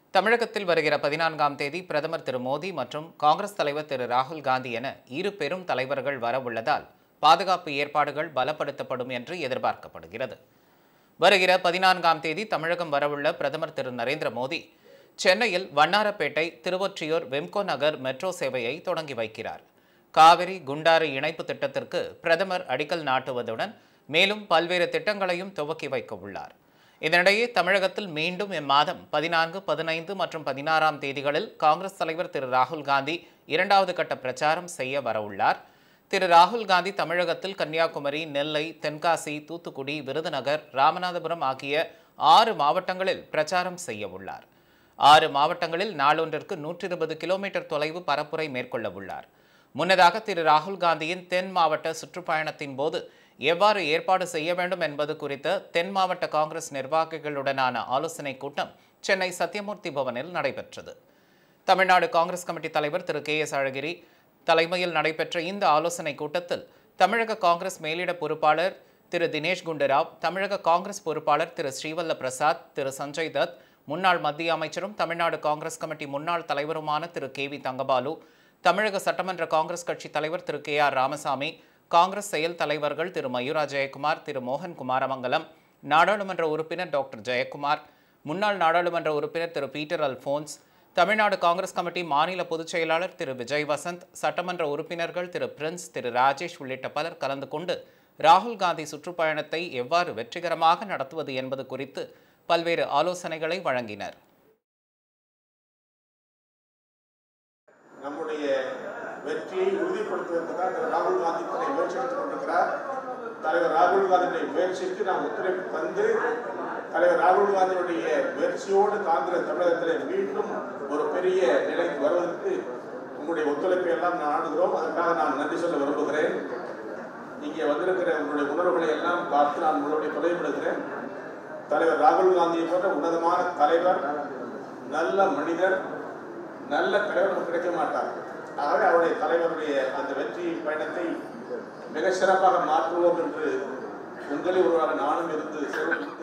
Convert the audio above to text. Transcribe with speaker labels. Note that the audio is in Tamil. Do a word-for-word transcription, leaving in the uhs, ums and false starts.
Speaker 1: தமிழகத்தில் வருகிற பதினான்காம் தேதி பிரதமர் திரு மோடி மற்றும் காங்கிரஸ் தலைவர் திரு ராகுல் காந்தி என இரு பெரும் தலைவர்கள் வரவுள்ளதால் பாதுகாப்பு ஏற்பாடுகள் பலப்படுத்தப்படும் என்று எதிர்பார்க்கப்படுகிறது. வருகிற பதினான்காம் தேதி தமிழகம் வரவுள்ள பிரதமர் திரு நரேந்திர மோடி சென்னையில் வண்ணாரப்பேட்டை திருவொற்றியூர் வெம்கோ நகர் மெட்ரோ சேவையை தொடங்கி வைக்கிறார். காவிரி குண்டாறு இணைப்பு திட்டத்திற்கு பிரதமர் அடிக்கல் நாட்டுவதுடன் மேலும் பல்வேறு திட்டங்களையும் துவக்கி வைக்க உள்ளார். இதனிடையே தமிழகத்தில் மீண்டும் இம்மாதம் பதினான்கு பதினைந்து மற்றும் பதினாறாம் தேதிகளில் காங்கிரஸ் தலைவர் திரு ராகுல் காந்தி இரண்டாவது கட்ட பிரச்சாரம் செய்ய வரவுள்ளார். திரு ராகுல் காந்தி தமிழகத்தில் கன்னியாகுமரி, நெல்லை, தென்காசி, தூத்துக்குடி, விருதுநகர், ராமநாதபுரம் ஆகிய ஆறு மாவட்டங்களில் பிரச்சாரம் செய்ய உள்ளார். ஆறு மாவட்டங்களில் நாளொன்றிற்கு நூற்றி இருபது கிலோமீட்டர் தொலைவு பரப்புரை மேற்கொள்ள உள்ளார். முன்னதாக திரு ராகுல் காந்தியின் தென் மாவட்ட சுற்றுப்பயணத்தின் போது எவ்வாறு ஏற்பாடு செய்ய வேண்டும் என்பது குறித்த தென் மாவட்ட காங்கிரஸ் நிர்வாகிகளுடனான ஆலோசனைக் கூட்டம் சென்னை சத்தியமூர்த்தி பவனில் நடைபெற்றது. தமிழ்நாடு காங்கிரஸ் கமிட்டி தலைவர் திரு கே எஸ் அழகிரி தலைமையில் நடைபெற்ற இந்த ஆலோசனைக் கூட்டத்தில் தமிழக காங்கிரஸ் மேலிட பொறுப்பாளர் திரு தினேஷ் குண்டுராவ், தமிழக காங்கிரஸ் பொறுப்பாளர் திரு ஸ்ரீவல்ல பிரசாத், திரு சஞ்சய் தத், முன்னாள் மத்திய அமைச்சரும் தமிழ்நாடு காங்கிரஸ் கமிட்டி முன்னாள் தலைவருமான திரு கே வி தங்கபாலு, தமிழக சட்டமன்ற காங்கிரஸ் கட்சி தலைவர் திரு கே ஆர் ராமசாமி, காங்கிரஸ் செயல் தலைவர்கள் திரு மயூரா ஜெயக்குமார், திரு மோகன் குமாரமங்கலம், நாடாளுமன்ற உறுப்பினர் டாக்டர் ஜெயக்குமார், முன்னாள் நாடாளுமன்ற உறுப்பினர் திரு பீட்டர் அல்போன்ஸ், தமிழ்நாடு காங்கிரஸ் கமிட்டி மாநில பொதுச் செயலாளர் திரு விஜய் வசந்த், சட்டமன்ற உறுப்பினர்கள் திரு பிரின்ஸ், திரு ராஜேஷ் உள்ளிட்ட பலர் கலந்து கொண்டு ராகுல் காந்தி சுற்றுப்பயணத்தை எவ்வாறு வெற்றிகரமாக நடத்துவது என்பது குறித்து பல்வேறு ஆலோசனைகளை வழங்கினர்.
Speaker 2: நம்முடைய வெற்றியை உறுதிப்படுத்துவதற்காக திரு ராகுல் காந்தி தன்னை முயற்சி எடுத்துக் கொண்டிருக்கிறார். தலைவர் ராகுல் காந்தியுடைய முயற்சிக்கு நாம் ஒத்துழைப்பு தந்து தலைவர் ராகுல் காந்தியுடைய முயற்சியோடு காங்கிரஸ் தமிழகத்தில் மீண்டும் ஒரு பெரிய நிலைக்கு வருவதற்கு உங்களுடைய ஒத்துழைப்பை எல்லாம் நாடுகிறோம். அதற்காக நான் நன்றி சொல்ல விரும்புகிறேன். இங்கே வந்திருக்கிற உங்களுடைய உணர்வுகளை எல்லாம் பார்த்து நான் உங்களுடைய தொலைவிடுகிறேன். தலைவர் ராகுல் காந்தியை போன்ற உன்னதமான தலைவர், நல்ல மனிதர், நல்ல தலைவர் நமக்கு கிடைக்க மாட்டார். ஆகவே அவருடைய தலைவருடைய அந்த வெற்றி பயணத்தை மிக சிறப்பாக மாற்றுவோம் என்று உங்களில் ஒருவராக நானும் இருந்து